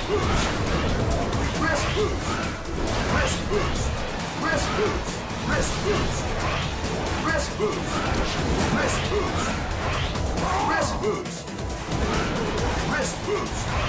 boost. Wrist boost. Wrist boost. Wrist boost. Wrist boost. Wrist boost. Wrist boost. Wrist boost. Wrist boost.